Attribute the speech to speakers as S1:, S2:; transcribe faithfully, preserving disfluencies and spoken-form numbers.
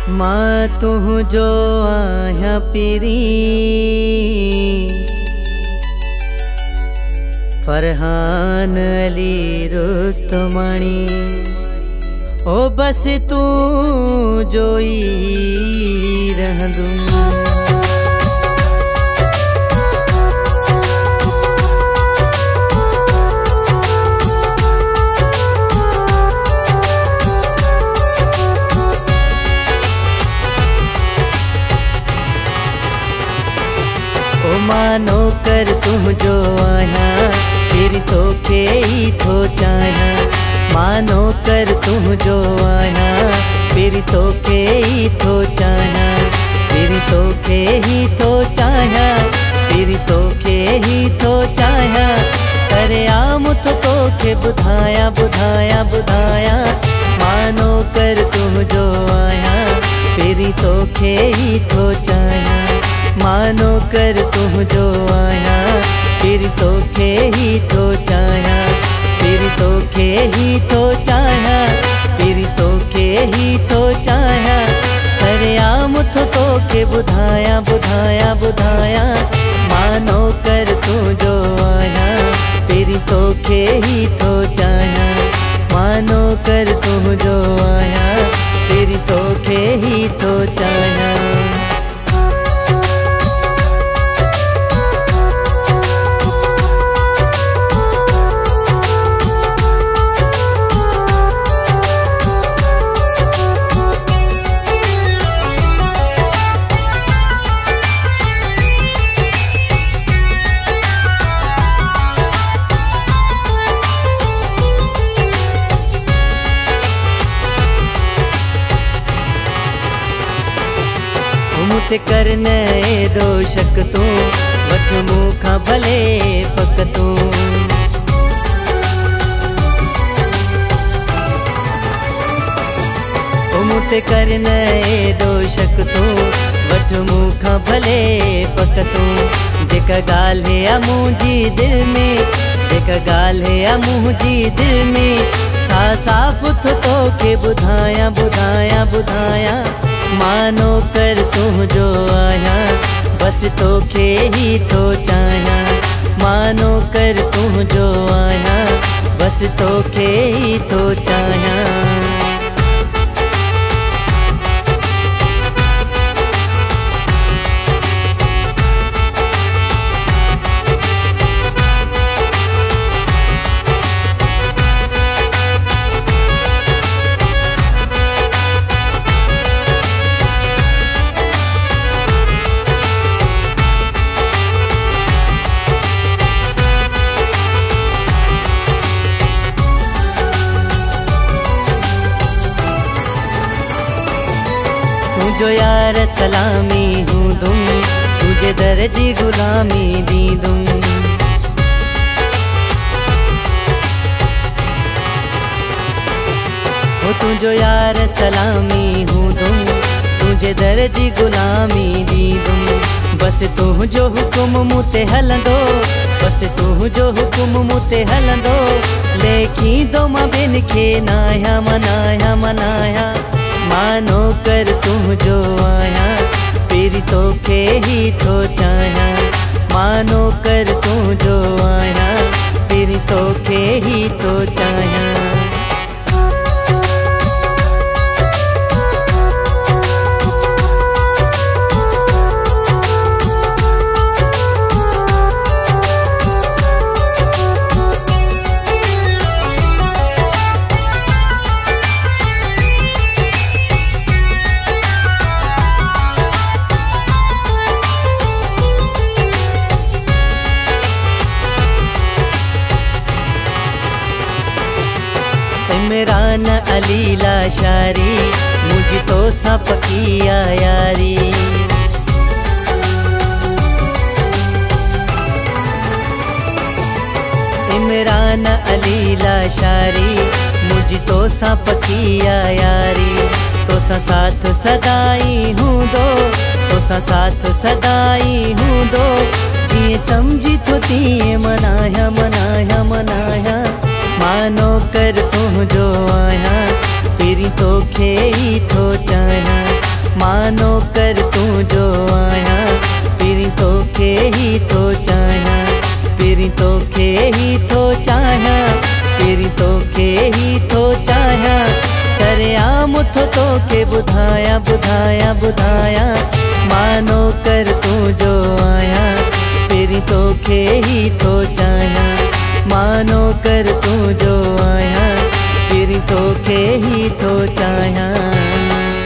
S1: माँ तू जो आया पिरी फरहान अली रुस्तमानी ओ बस तू जोई रह दूं। मानो कर तू जो आया फिर तो के ही तो चाहा। मानो कर तू जो आया फिर तो के ही तो चाहा। फिर तो के ही तो चाहा फिर तो के ही तो चाहा। सरे आम तो तो के बुधाया बुधाया बुधाया। मानो कर तू जो आया फिर तो के ही तो चाहा। मानो कर तू जो आया फिर तो के ही तो चाहा। फिर तो के ही तो चाहा फिर तो के ही तो चाहा। सरे आम तो तो के बुधाया बुधाया बुधाया। मानो कर तू जो आया फिर तो के ही तो चाहा। मानो कर तू जो आया फिर तो के ही तो चाहा। मुते करने दोषक तू वठ मुखा भले पक तू। मुते करने दोषक तू वठ मुखा भले पक तू। जेका गाल है अमुजी दिल में जेका गाल है अमुजी दिल में। सा साफ तो तो के बुधाया बुधाया बुधाया। मानो कर तू जो आया बस तो के ही तो चाहा। मानो कर तू जो आया बस तो के ही तो चाहा। जो यार सलामी हूँ दूँ तुझे दर्जी गुलामी दी दूँ। हो तू जो यार सलामी हूँ दूँ तुझे दर्जी गुलामी दी दूँ। बस तू जो हुक्म मुते हलंदो बस तू जो हुक्म मुते हलंदो। लेखी दो मां बिन खे नाया मनाया मनाया। मानो कर तू जो आया फिर तो के ही तो चाहा। मानो कर तू जो आया फिर तो के ही तो चाहा। इमरान अली लाशारी मुझ तो सब किया यारी। इमरान अली लाशारी मुझ तो सब किया यारी। तो सा साथ सदाई हूँ दो तो सा साथ सदाई हूँ दो। जिए समझी तो दिए मनाया मनाया मनाया। मानो कर तू जो आया फिर तो खे ही तो चाहा। मानो कर तू जो आया पिरी तोखे ही थो चाहियां, पिरी तोखे ही थो चाहियां, पिरी तोखे ही थो चाहियां। सरेआम थो तोखे ॿुधायां ॿुधायां ॿुधायां, मानो कर तू जो आया पिरी तोखे ही थो चाहियां, मानो कर तू जो आया पिरी तोखे ही थो चाहियां।